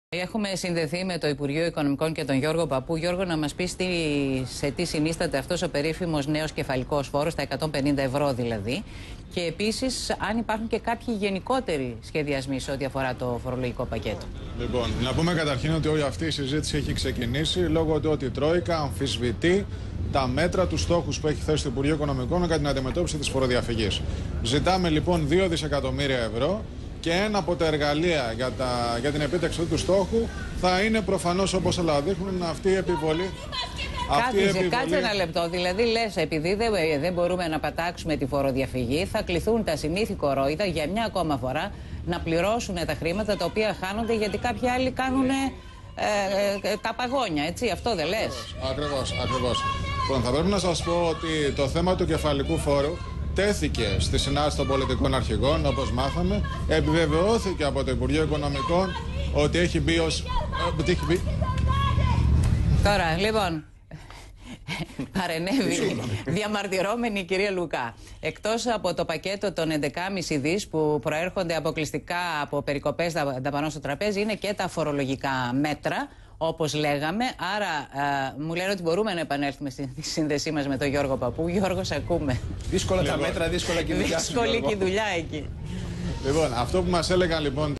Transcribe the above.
Έχουμε συνδεθεί με το Υπουργείο Οικονομικών και τον Γιώργο Παππού. Γιώργο, να μας πεις σε τι συνίσταται αυτός ο περίφημος νέος κεφαλικός φόρος, τα 150 ευρώ δηλαδή. Και επίσης, αν υπάρχουν και κάποιοι γενικότεροι σχεδιασμοί σε ό,τι αφορά το φορολογικό πακέτο. Λοιπόν, να πούμε καταρχήν ότι όλη αυτή η συζήτηση έχει ξεκινήσει λόγω του ότι η Τρόικα αμφισβητεί τα μέτρα, τους στόχους που έχει θέσει το Υπουργείο Οικονομικών για την αντιμετώπιση της φοροδιαφυγής. Ζητάμε λοιπόν 2 δισεκατομμύρια ευρώ. Και ένα από τα εργαλεία για την επίτευξη του στόχου θα είναι προφανώς, όπως όλα δείχνουν, αυτή η επιβολή. Κάτσε ένα λεπτό. Δηλαδή, λες, επειδή δεν μπορούμε να πατάξουμε τη φοροδιαφυγή, θα κληθούν τα συνήθη κορόιδα για μια ακόμα φορά να πληρώσουν τα χρήματα τα οποία χάνονται γιατί κάποιοι άλλοι κάνουν τα παγόνια. Έτσι, αυτό δεν λες? Ακριβώς. Λοιπόν, θα πρέπει να σας πω ότι το θέμα του κεφαλικού φόρου τέθηκε στη συνάντηση των πολιτικών αρχηγών, όπως μάθαμε. Επιβεβαιώθηκε από το Υπουργείο Οικονομικών ότι έχει μπει ως... Τώρα, λοιπόν, παρενέβη διαμαρτυρόμενη η κυρία Λουκά. Εκτός από το πακέτο των 11,5 δις που προέρχονται αποκλειστικά από περικοπές δαπανών στο τραπέζι, είναι και τα φορολογικά μέτρα, όπως λέγαμε. Άρα μου λένε ότι μπορούμε να επανέλθουμε στη σύνδεσή μας με τον Γιώργο Παππού. Γιώργο, σε ακούμε. Δύσκολα τα μέτρα, δύσκολα και η δουλειά. Δύσκολη και η δουλειά εκεί. Λοιπόν, αυτό που μας έλεγαν λοιπόν